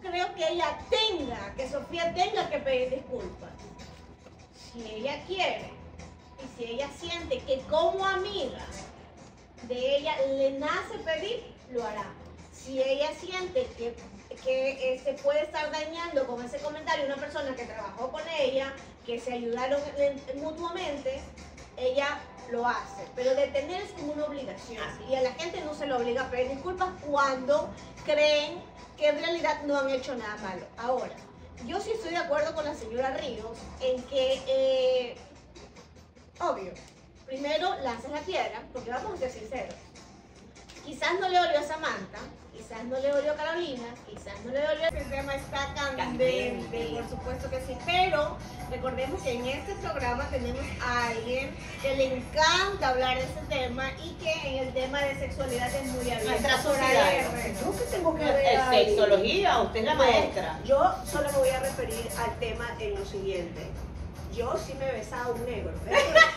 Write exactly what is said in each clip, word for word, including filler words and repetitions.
creo que ella tenga, que Sofía tenga que pedir disculpas. Si ella quiere y si ella siente que como amiga de ella le nace pedir, lo hará. Si ella siente que, que eh, se puede estar dañando con ese comentario una persona que trabajó con ella, que se ayudaron mutuamente, ella lo hace. Pero detener es como una obligación. Y a la gente no se le obliga a pedir disculpas cuando creen que en realidad no han hecho nada malo. Ahora, yo sí estoy de acuerdo con la señora Ríos en que, eh, obvio, primero lanzas la piedra, porque vamos a ser sinceros. Quizás no le olió a Samantha, quizás no le olió a Carolina, quizás no le olió. El tema está candente, por supuesto que sí, pero recordemos que en este programa tenemos a alguien que le encanta hablar de este tema y que en el tema de sexualidad es muy abierto. Nuestra sociedad. Yo que tengo que ver Es ahí. sexología, usted es la maestra. Yo solo me voy a referir al tema en lo siguiente. Yo sí me he besado un negro. ¿eh?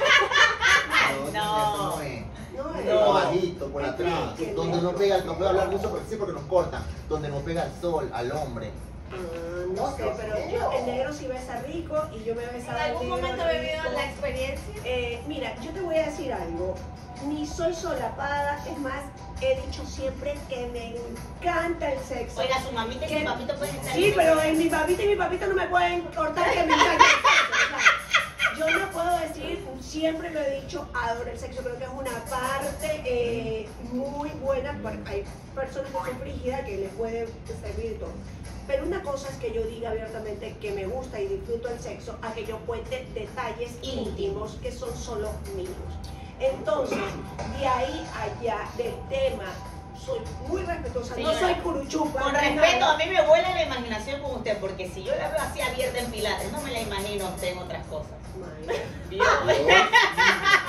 No. No, es. No, es- No, bajito, por atrás, Explíqueme. donde no pega, no puedo hablar mucho porque sí, porque nos cortan, donde no pega el sol al hombre. Ah, no sé, pero yo, el negro sí besa rico y yo me he ¿En besado algún al negro momento he vivido rico. la experiencia? Eh, mira, yo te voy a decir algo. Ni soy solapada, es más, he dicho siempre que me encanta el sexo. Oiga, su mamita y ¿Qué? su papito pueden estar. Sí, pero en mi papita y mi papito no me pueden cortar que me encanta el sexo. O sea, yo no puedo decir, siempre lo he dicho, adoro el sexo. Creo que es una parte eh, muy buena. Porque hay personas que son frígidas que les puede servir todo. Pero una cosa es que yo diga abiertamente que me gusta y disfruto el sexo, a que yo cuente detalles íntimos que son solo míos. Entonces, de ahí allá del tema, soy muy respetuosa, Señora, no soy curuchupa. Con no respeto, nada. a mí me vuela la imaginación con usted, porque si yo la veo así abierta en pilates, no me la imagino a usted en otras cosas. Madre. Dios. Dios.